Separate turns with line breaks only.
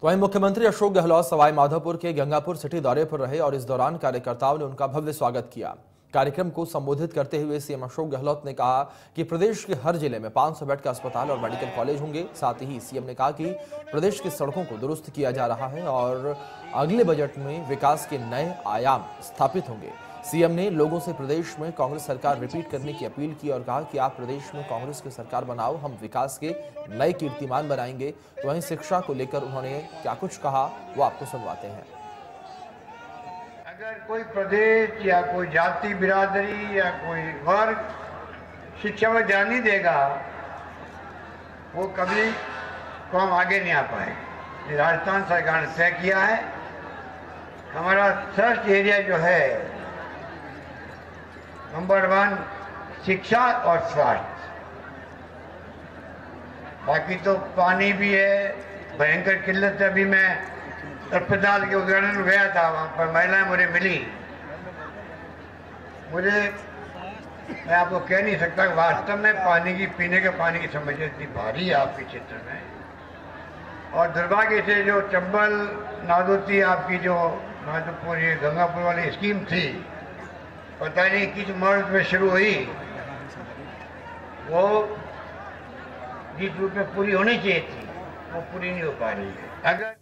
तो वहीं मुख्यमंत्री अशोक गहलोत सवाई माधोपुर के गंगापुर सिटी दौरे पर रहे और इस दौरान कार्यकर्ताओं ने उनका भव्य स्वागत किया। कार्यक्रम को संबोधित करते हुए सीएम अशोक गहलोत ने कहा कि प्रदेश के हर जिले में 500 बेड का अस्पताल और मेडिकल कॉलेज होंगे। साथ ही सीएम ने कहा कि प्रदेश की सड़कों को दुरुस्त किया जा रहा है और अगले बजट में विकास के नए आयाम स्थापित होंगे। सीएम ने लोगों से प्रदेश में कांग्रेस सरकार रिपीट करने की अपील की और कहा कि आप प्रदेश में कांग्रेस की सरकार बनाओ, हम विकास के नए कीर्तिमान बनाएंगे। तो वहीं शिक्षा को लेकर उन्होंने क्या कुछ कहा वो आपको सुनवाते हैं।
अगर कोई प्रदेश या कोई जाति बिरादरी या कोई वर्ग शिक्षा में ध्यान नहीं देगा, वो कभी तो हम आगे नहीं आ पाए। राजस्थान सरकार ने तय किया है, हमारा थ्रस्ट एरिया जो है नंबर 1 शिक्षा और स्वास्थ्य। बाकी तो पानी भी है, भयंकर किल्लत है। अभी मैं अस्पताल के उद्घाटन में गया था, वहाँ पर महिलाएं मुझे मिली। मैं आपको कह नहीं सकता कि वास्तव में पानी की पीने के पानी की समस्या इतनी भारी है आपके क्षेत्र में। और दुर्भाग्य से जो चंबल नादोती आपकी जो माधोपुर ये गंगापुर वाली स्कीम थी, पता नहीं किस मर्ज में शुरू हुई, वो जिस रूप में पूरी होनी चाहिए थी वो पूरी नहीं हो पा रही है। अगर